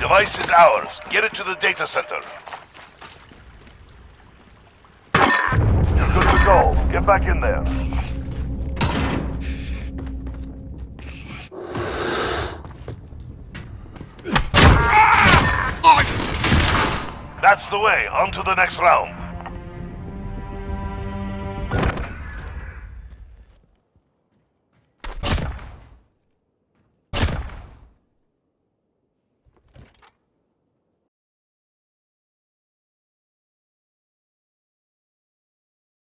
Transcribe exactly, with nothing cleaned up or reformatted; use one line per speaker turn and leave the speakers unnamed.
Device is ours. Get it to the data center. You're good to go. Get back in there. That's the way. On to the next round.